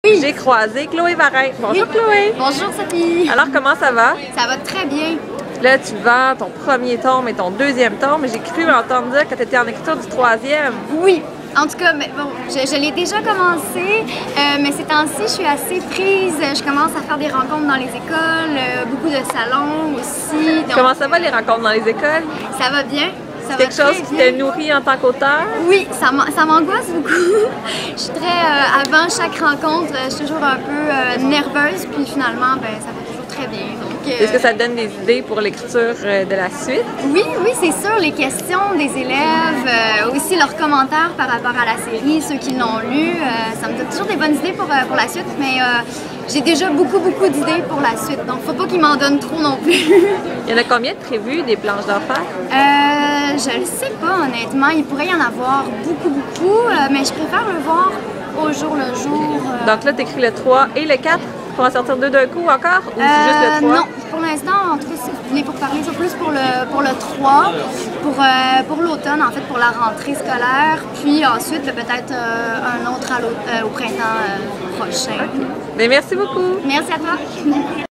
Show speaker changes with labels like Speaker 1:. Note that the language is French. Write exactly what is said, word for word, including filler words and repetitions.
Speaker 1: Oui. J'ai croisé Chloé Varin. Bonjour oui. Chloé.
Speaker 2: Bonjour Sophie.
Speaker 1: Alors comment ça va?
Speaker 2: Ça va très bien.
Speaker 1: Là tu vends ton premier tome et ton deuxième tome, mais j'ai cru entendre dire que tu étais en écriture du troisième.
Speaker 2: Oui. En tout cas, mais bon, je, je l'ai déjà commencé, euh, mais ces temps-ci, je suis assez prise. Je commence à faire des rencontres dans les écoles, euh, beaucoup de salons aussi. Donc,
Speaker 1: comment ça va les rencontres dans les écoles?
Speaker 2: Ça va bien.
Speaker 1: C'est quelque chose qui te nourrit en tant qu'auteur?
Speaker 2: Oui, ça m'angoisse beaucoup. Je suis très... Euh, avant chaque rencontre, je suis toujours un peu euh, nerveuse, puis finalement, ben, ça va toujours très bien. Euh...
Speaker 1: Est-ce que ça te donne des idées pour l'écriture euh, de la suite?
Speaker 2: Oui, oui, c'est sûr. Les questions des élèves, euh, aussi leurs commentaires par rapport à la série, ceux qui l'ont lu, euh, ça me donne toujours des bonnes idées pour, euh, pour la suite, mais euh, j'ai déjà beaucoup, beaucoup d'idées pour la suite, donc faut pas qu'ils m'en donnent trop non plus.
Speaker 1: Il y en a combien de prévus, des planches d'affaires?
Speaker 2: Euh, je le sais pas, honnêtement. Il pourrait y en avoir beaucoup, beaucoup, euh, mais je préfère le voir au jour le jour. Euh...
Speaker 1: Donc là, tu écris le trois et le quatre pour en sortir deux d'un coup encore? Ou
Speaker 2: euh,
Speaker 1: c'est juste le trois?
Speaker 2: Non, pour l'instant, en tout cas, les pourparlers sont plus pour le, pour le trois, pour, euh, pour l'automne, en fait, pour la rentrée scolaire, puis ensuite, peut-être euh, un autre à euh, au printemps euh, prochain.
Speaker 1: Okay. Bien, merci beaucoup.
Speaker 2: Merci à toi.